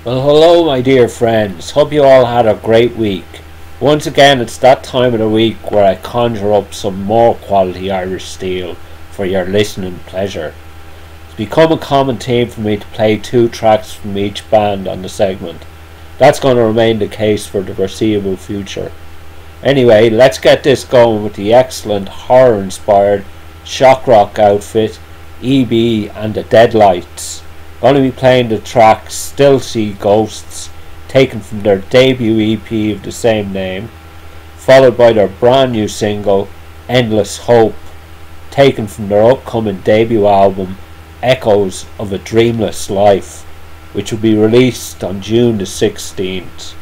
Well, hello, my dear friends. Hope you all had a great week. Once again, it's that time of the week where I conjure up some more quality Irish steel for your listening pleasure. It's become a common theme for me to play two tracks from each band on the segment. That's going to remain the case for the foreseeable future. Anyway, let's get this going with the excellent horror-inspired shock rock outfit, EB and the Deadlights. Going to be playing the track Still See Ghosts, taken from their debut EP of the same name, followed by their brand new single Endless Hope, taken from their upcoming debut album Echoes of a Dreamless Life, which will be released on June the 16th.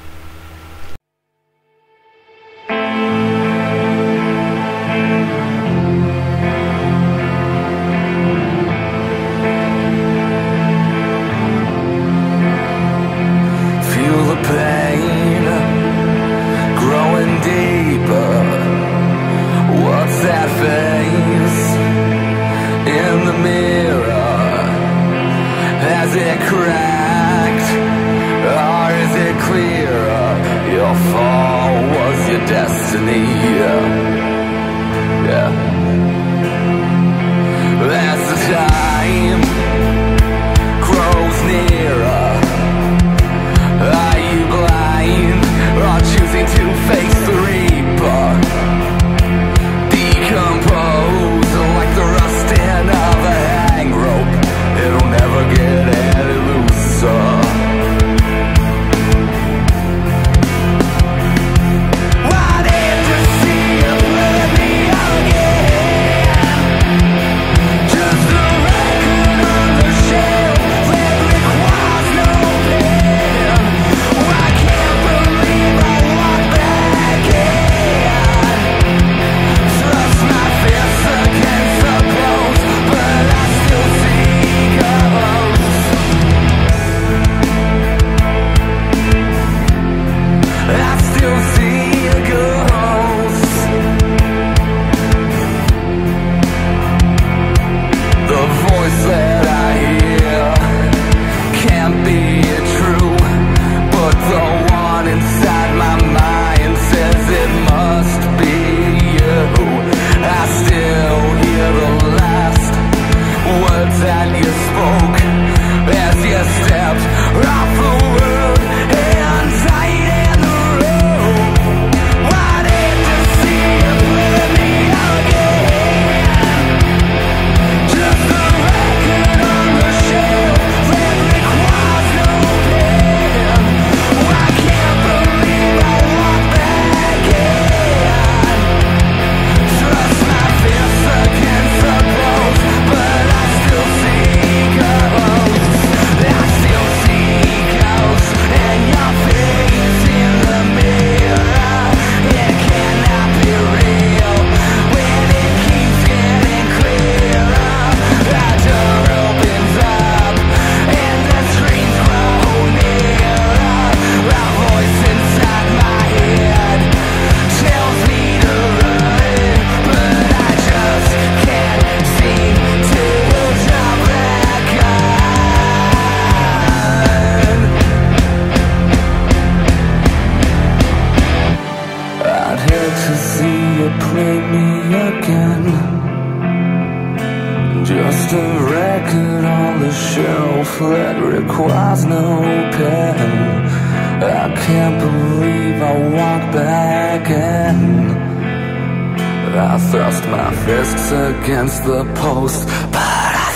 Against the post, but I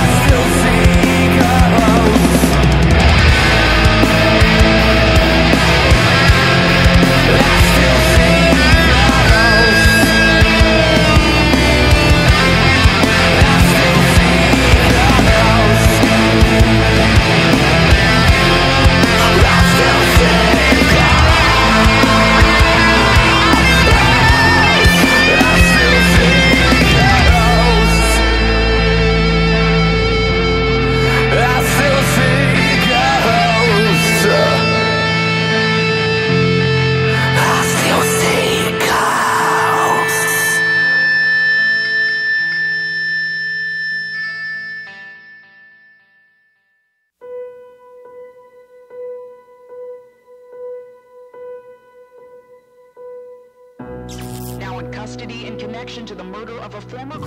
still see ghosts. want custody in connection to the murder of a former...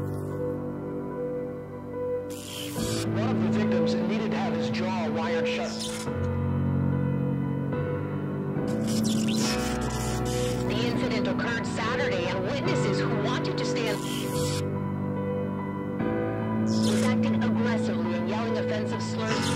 One of the victims needed to have his jaw wired shut. The incident occurred Saturday, and witnesses who wanted to stand was acting aggressively and yelling offensive slurs.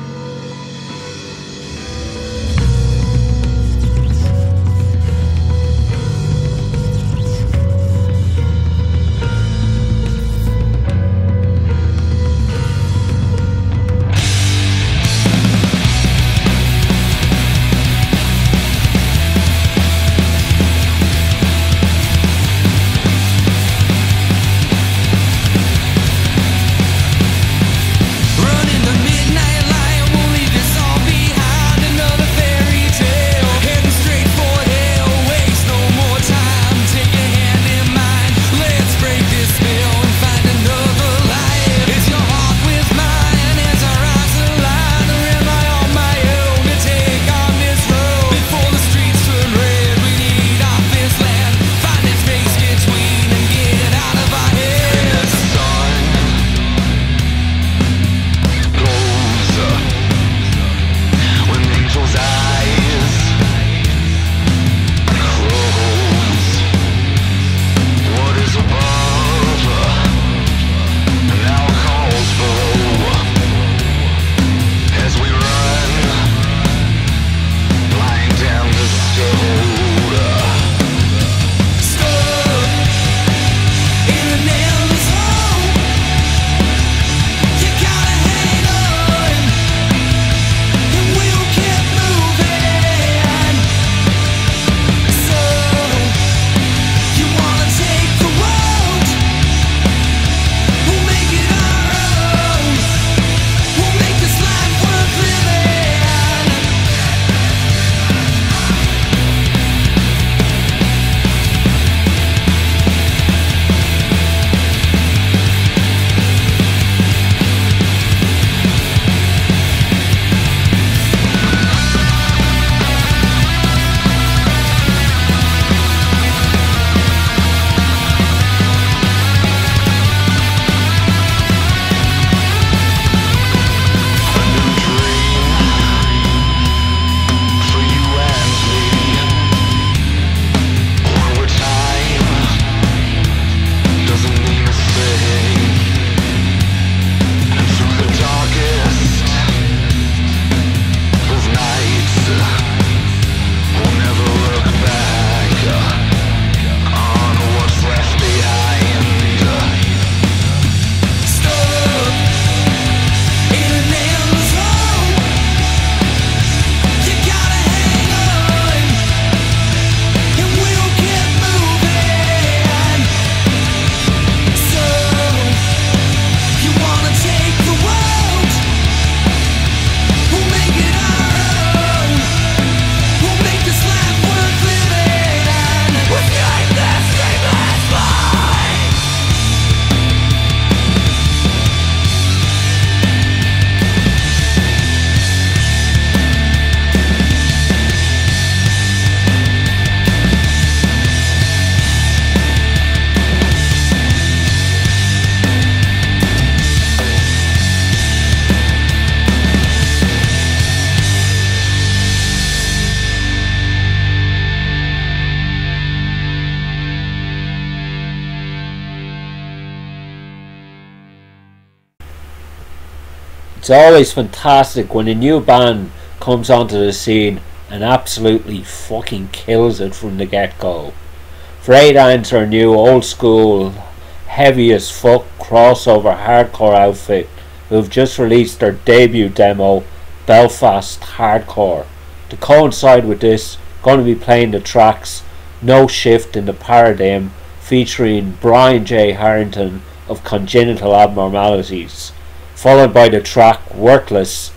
It's always fantastic when a new band comes onto the scene and absolutely fucking kills it from the get-go. Frayed Ants are a new old school heavy as fuck crossover hardcore outfit who have just released their debut demo Belfast Hardcore. To coincide with this, going to be playing the tracks No Shift in the Paradigm featuring Brian J. Harrington of Congenital Abnormalities, followed by the track Worthless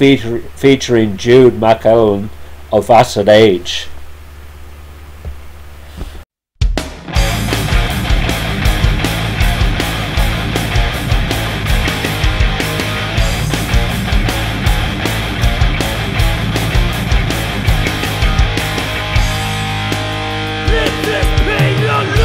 featuring Jude McEllen of Acid Age. This is pain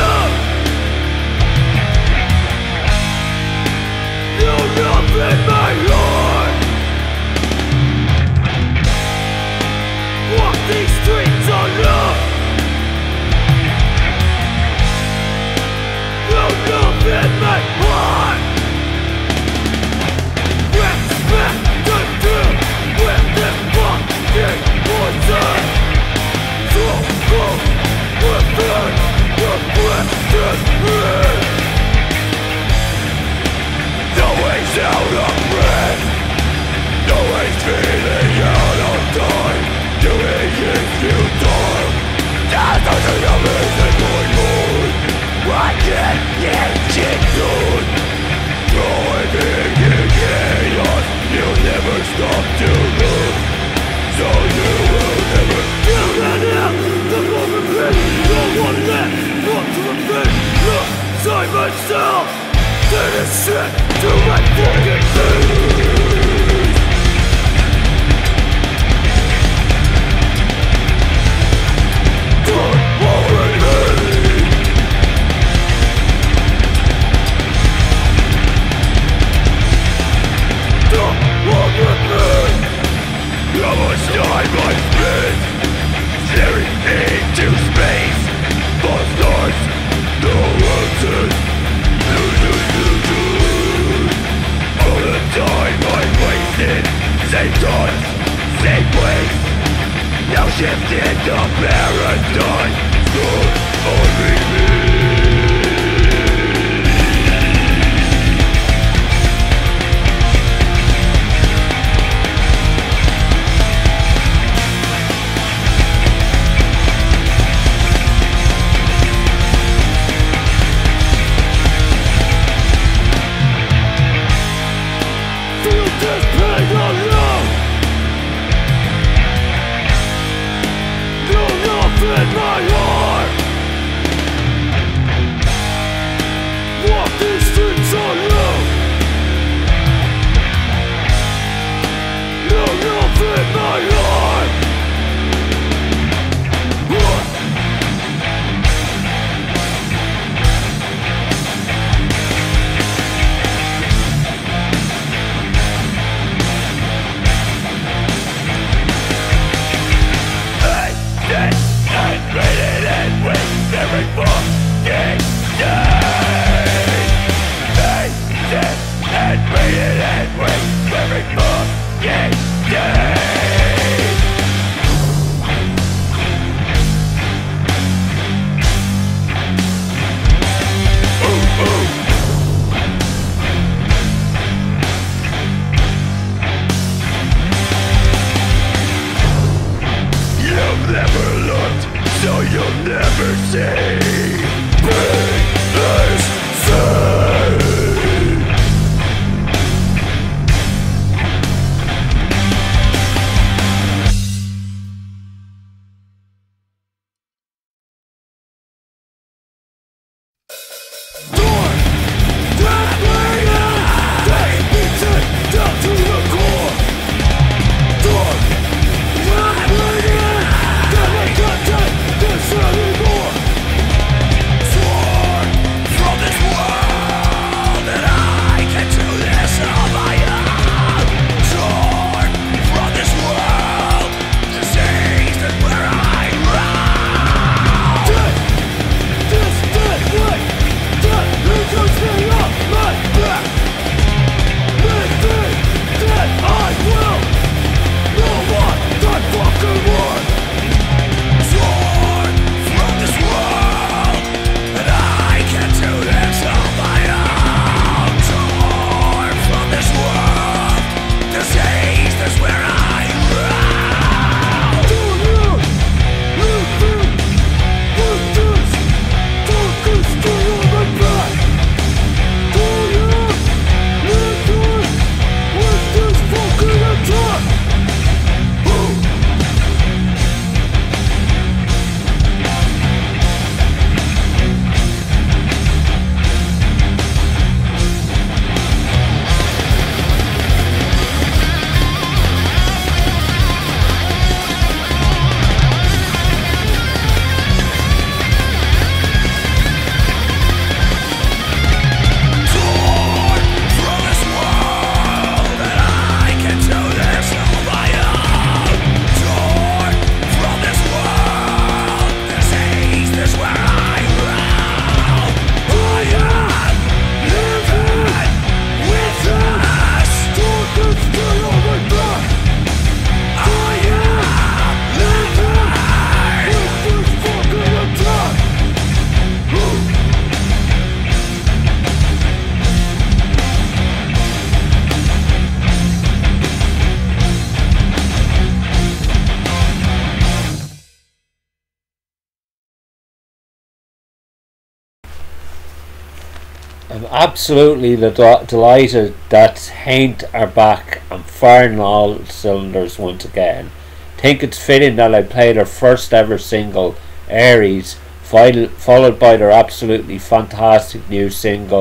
I'm absolutely delighted that Haint are back and firing all cylinders once again. Think it's fitting that I play their first ever single, Aries, followed by their absolutely fantastic new single,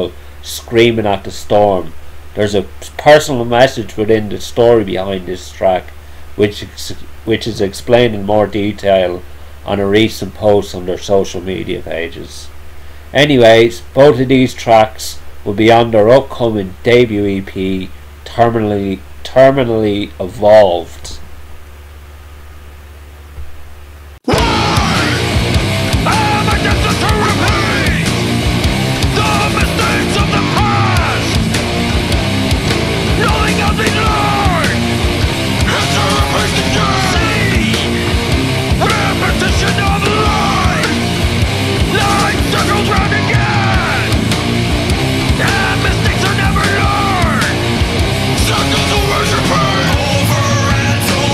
screaming at the storm. There's a personal message within the story behind this track, which is explained in more detail on a recent post on their social media pages. Anyways, both of these tracks will be on their upcoming debut EP, Terminally Evolved. Circles of worship over and over.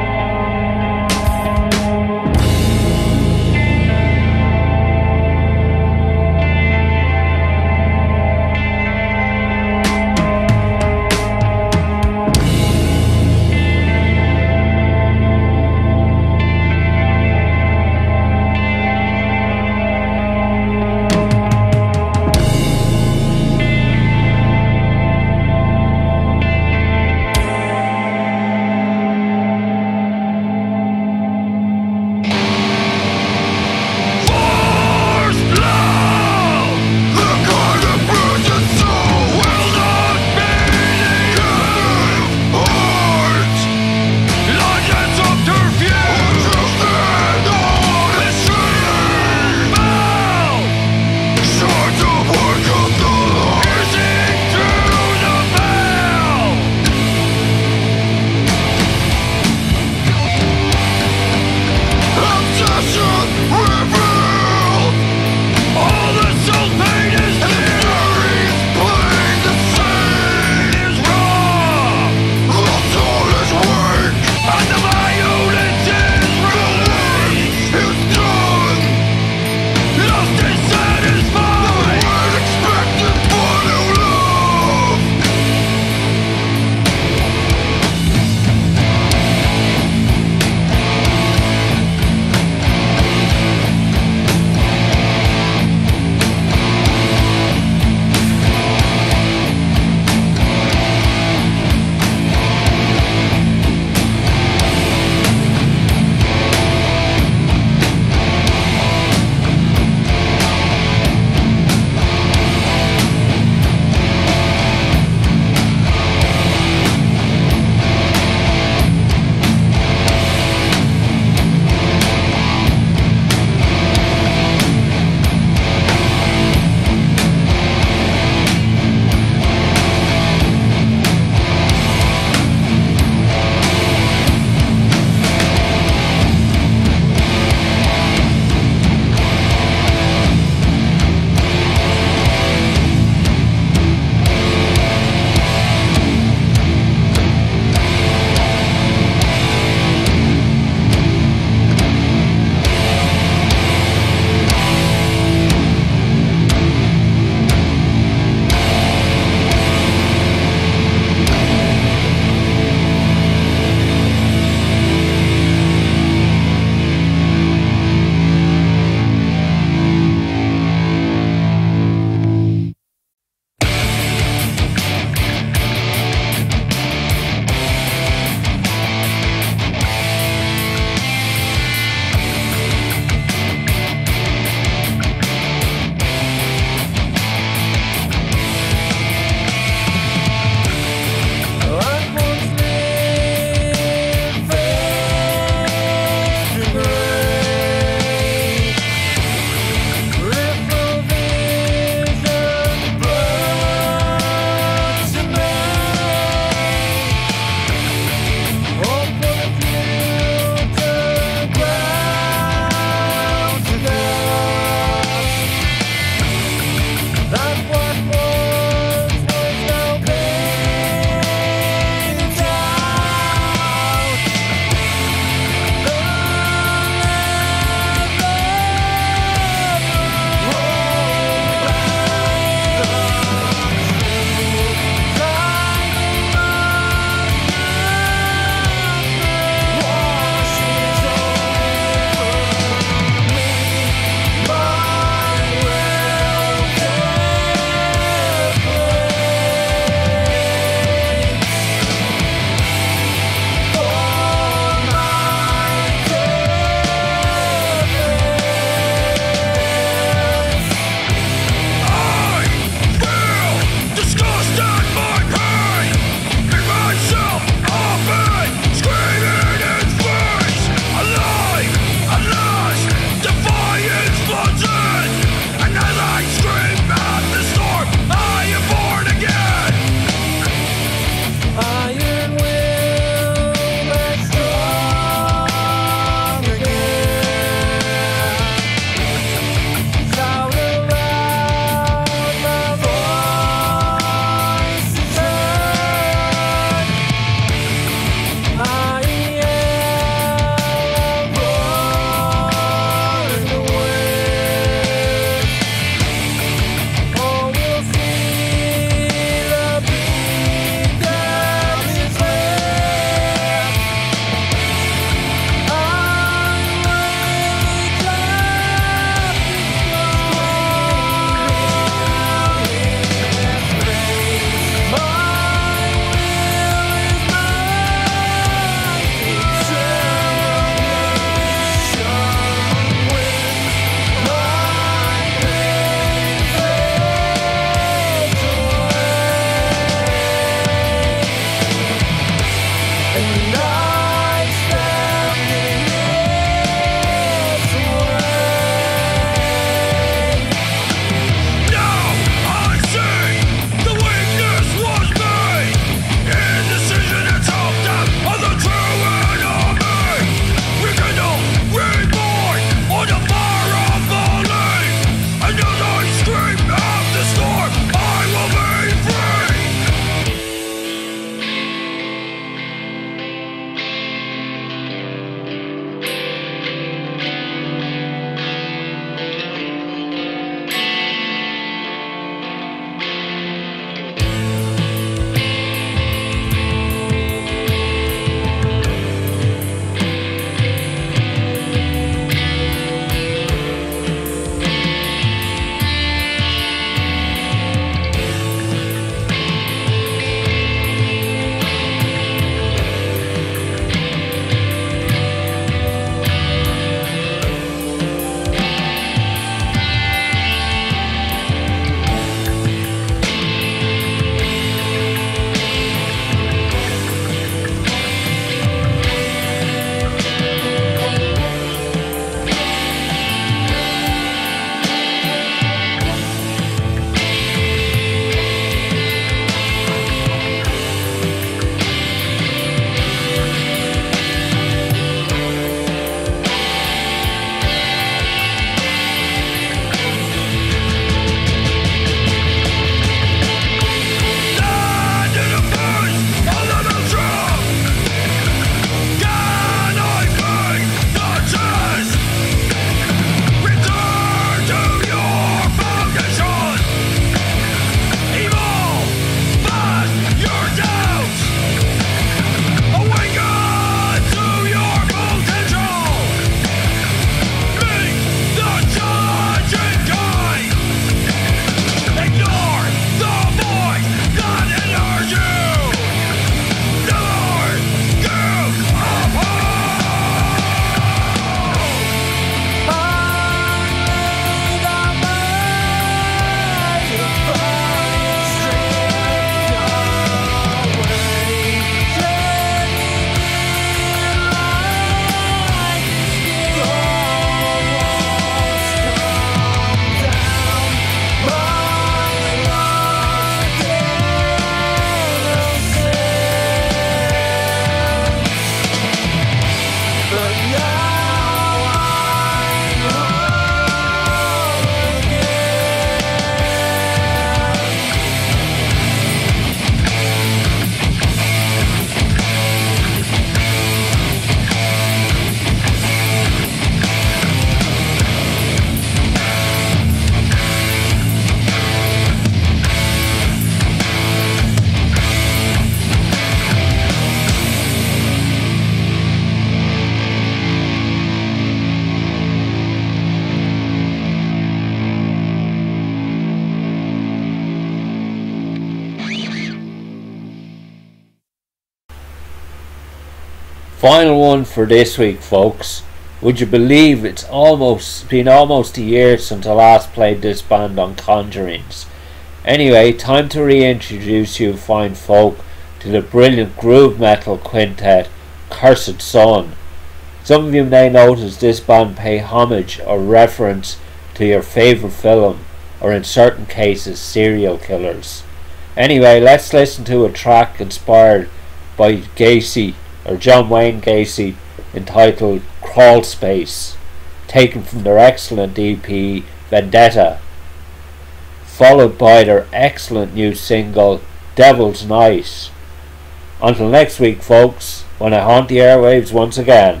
Final one for this week, folks. Would you believe it's been almost a year since I last played this band on Conjurings? Anyway, time to reintroduce you fine folk to the brilliant groove metal quintet Cursed Sun. Some of you may notice this band pay homage or reference to your favourite film, or in certain cases serial killers. Anyway, let's listen to a track inspired by Gacy, or John Wayne Gacy, entitled Crawl Space, taken from their excellent EP Vendetta, followed by their excellent new single Devil's Night. Until next week, folks, when I haunt the airwaves once again.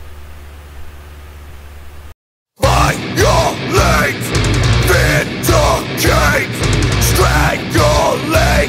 Violate, vindicate, strangulate,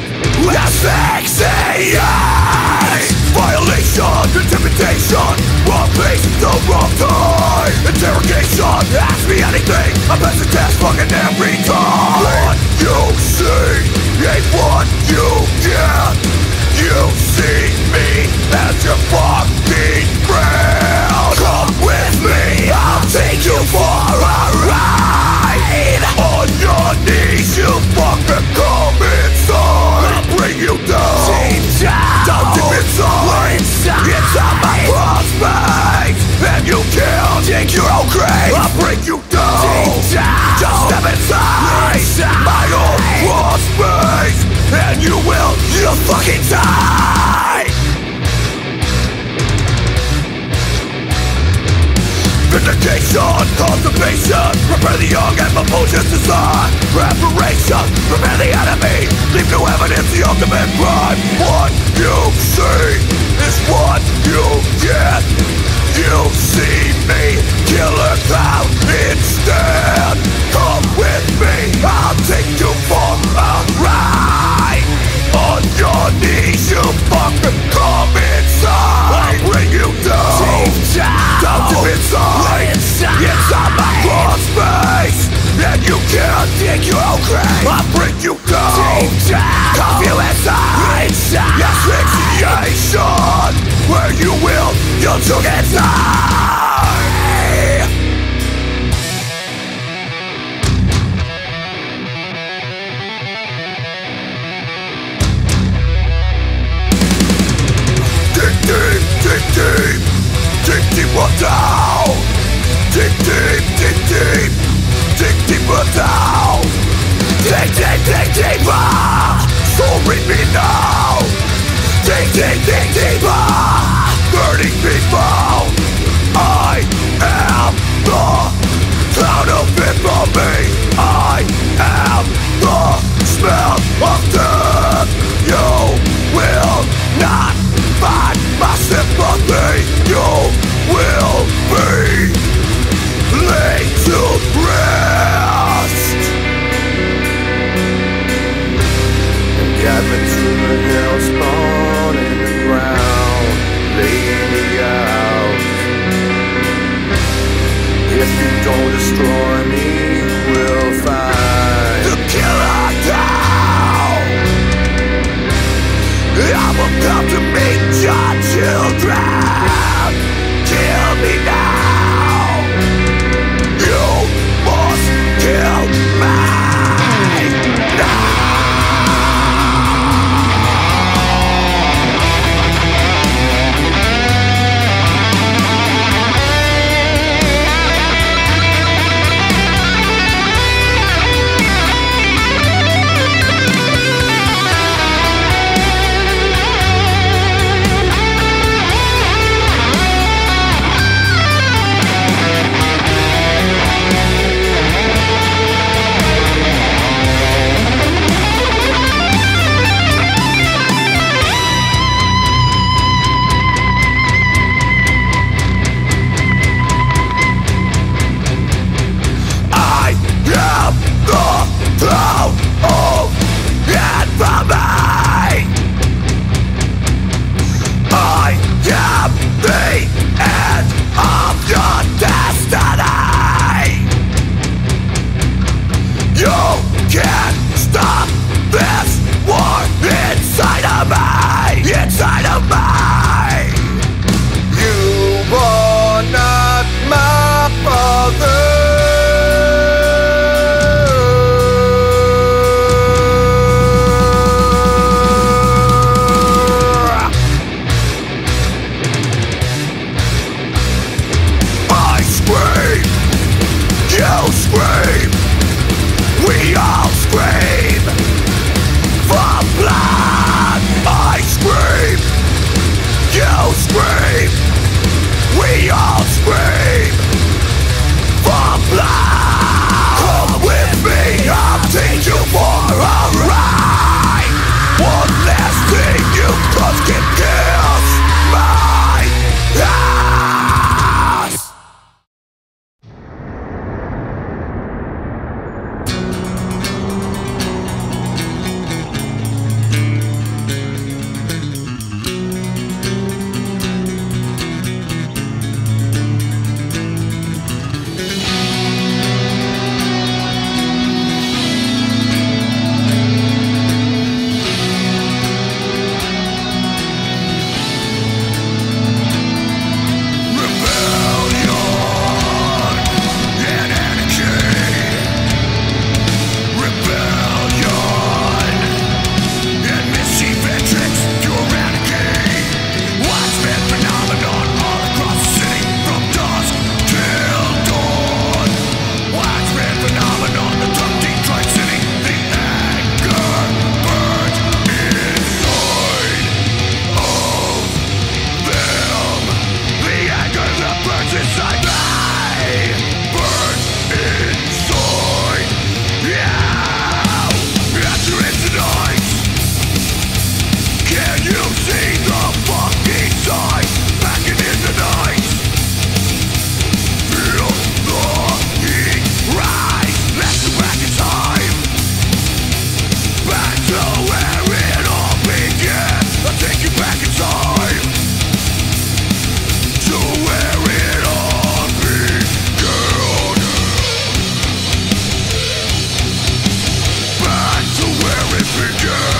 asphyxiate. Violation, intimidation, wrong place, the wrong time. Interrogation, ask me anything, I'm best to test fucking every time. What you see ain't what you get. You see me as your fucking friend. Come with me, I'll take you for a ride. On your knees, you fucking come inside. I'll bring you down. Down deep inside. Inside my crossface. And you can't dig your own grave. I'll bring you down. Just step inside my own crossface. And you'll fucking die. Vindication, conservation, prepare the young and Mimosia's design. Preparation, prepare the enemy, leave no evidence, the ultimate crime. What you see is what you get. You see me, killer clown instead. Come with me, I'll take you for a ride. On your knees, you fucking come inside. I'll bring you down. Down to inside. Inside my crossface. And you can't dig your own grave. I'll bring you down. Cuff you inside. Asphyxiation. Where you'll choke and die. Dig deeper down. Dig deeper down. Dig deeper. So read me now. Dig deeper. Burning people. I am the cloud of infamy. I am the smell of death. You will not find my sympathy. You will be laid to rest. And got me to the hell spawn in the ground. Lay me out. begin.